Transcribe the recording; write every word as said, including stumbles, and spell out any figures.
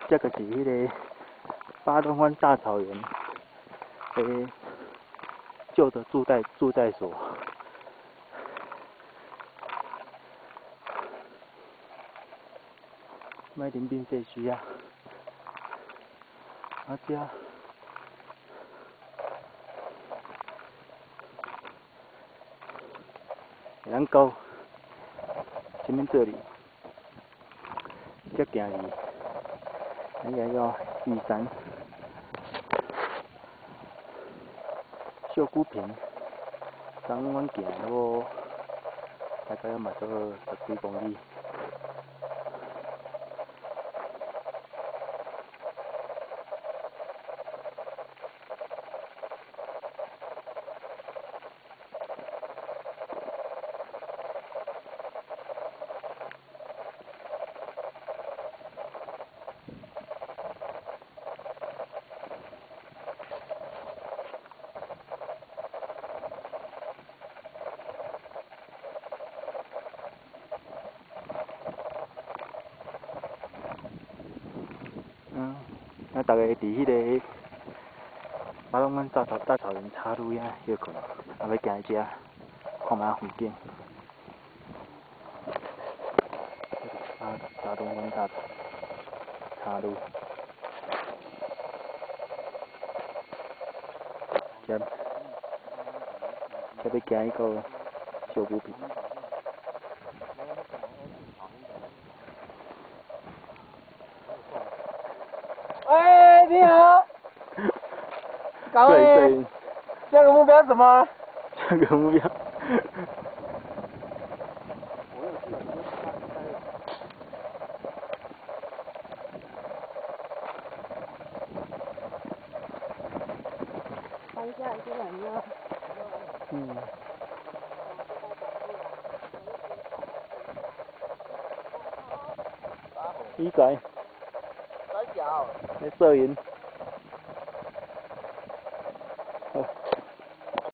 这个是迄个八通关大草原诶旧的住宅住宅所。卖临兵社区啊，啊这人高，前面这里，再行去，那个叫玉山，秀姑坪，从阮行路大概嘛做十几公里。嗯，那大概伫迄个八通关大草大草原岔路遐休困，啊要行去遮看下风景。八八通关大岔路，遮遮要行迄个小古坪。 哎，你好。各位，下个目标是什么？ 下个目标。 当下就很热。 嗯。依在。在摄影。